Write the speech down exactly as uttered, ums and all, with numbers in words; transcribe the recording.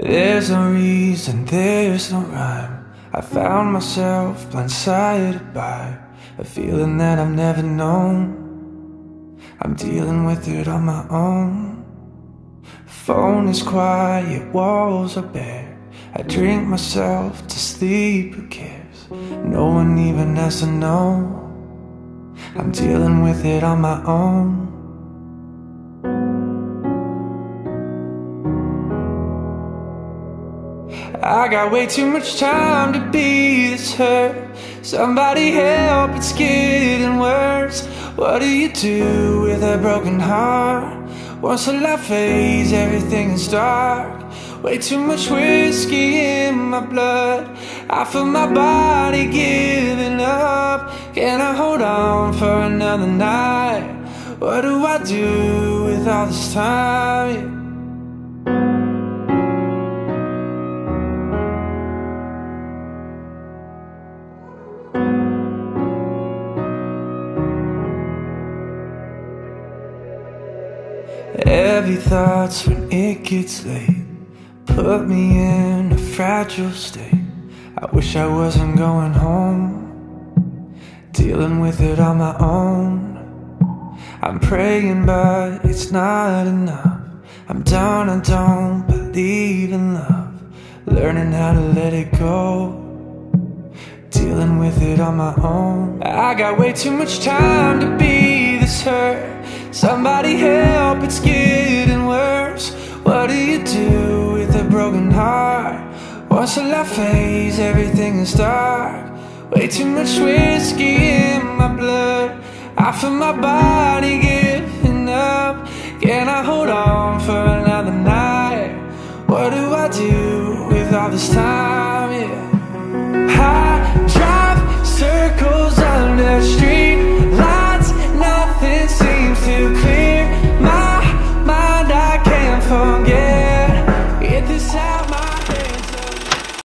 There's no reason, there's no rhyme. I found myself blindsided by a feeling that I've never known. I'm dealing with it on my own. Phone is quiet, walls are bare. I drink myself to sleep, who cares? No one even has to know. I'm dealing with it on my own. I got way too much time to be this hurt. Somebody help, it's getting worse. What do you do with a broken heart? Once the light fades, everything is dark. Way too much whiskey in my blood. I feel my body giving up. Can I hold on for another night? What do I do with all this time? Heavy thoughts when it gets late put me in a fragile state. I wish I wasn't going home, dealing with it on my own. I'm praying but it's not enough. I'm down, I don't believe in love. Learning how to let it go, dealing with it on my own. I got way too much time to be this hurt. Somebody help, it's getting worse. What do you do with a broken heart? Once the light fades, everything is dark. Way too much whiskey in my blood. I feel my body giving up. Can I hold on for another night? What do I do with all this time? Yeah. I drive circles under street lights. Nothing seems to clear.